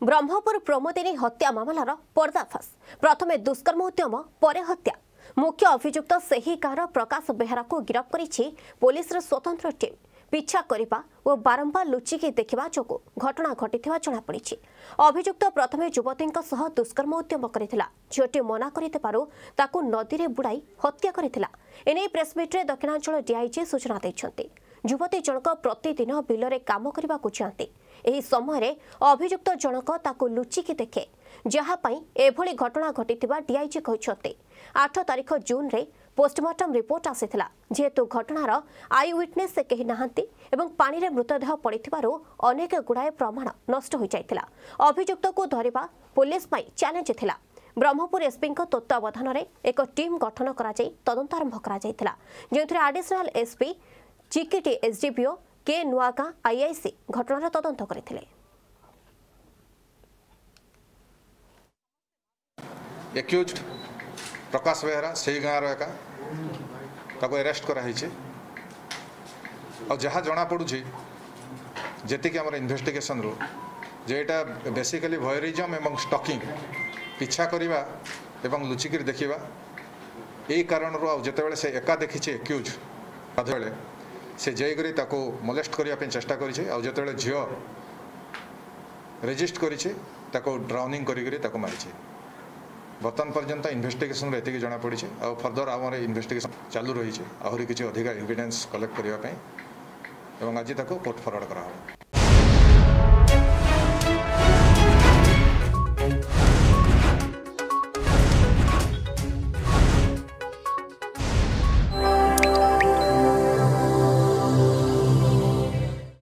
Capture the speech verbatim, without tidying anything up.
ब्रह्मपुर प्रमोदिनी हत्या मामलार पर्दाफाश प्रथमे दुष्कर्म उद्यम पर हत्या मुख्य अभियुक्त सही गाँवर प्रकाश बेहरा को गिरफ्त करिछि पुलिसर स्वतंत्र टीम पिछा करने और बारंबार लुचिकी देखा जो घटना घटी जमापड़ी। अभियुक्त प्रथमे युवती दुष्कर्म उद्यम करथिला झीटी मना कर नदी में बुड़ाई हत्या करथिला। एने प्रेसमिट्रे दक्षिणांचल डीआईजी सूचना देछन्ते। युवती जनक प्रतिदिन बिलरे काम करने को चाहती एही समय अभियुक्त जनक ताकू लुचिकी देखे जहाँपाई एभली घटना घटिथिबा डीआईजी कहते। आठ तारीख जून रे पोस्टमार्टम रिपोर्ट आसीथिला जेहेतु घटनार आई विटनेस से कही नाहांती एवं पानी रे मृतदेह पड़िथिबारु अनेक गुड़ाए प्रमाण नष्ट हो जाइथिला। अभियुक्त को धरिबा पुलिस पाई चैलेंज थिला। ब्रह्मपुर एसपी तत्वावधान में एक टीम गठन करा जाई तदंत आरंभ करा जाइथिला जेउथरे एडिशनल एसपी चिकिटी एसडीपीओ के नुआगां आईआईसी घटनार तदंत करथिले। एक्यूज्ड प्रकाश बेहरा से गाँव एका ताको अरेस्ट करा जहाँ जना पड़ू जी आम इन्वेस्टिगेशन रू जे एटा बेसिकली वयरिज्म एवं स्टॉकिंग पिछा करवा एवं लुचिकी देखा यही कारण रू जिते से एका देखी एक्यूज बेले से जाइकरी ताको मोलेस्ट करने चेष्टा कर झील रेजिस्ट कर ड्राउनिंग कर मारी। बर्तमान पर्यंत इन्वेस्टिगेशन एति जना पड़ी आ फर्दर आम इन्वेस्टिगेशन चालू रही आहरी किसी अधिक एविडेंस कलेक्ट करने आज कोर्ट फरवर्ड करा।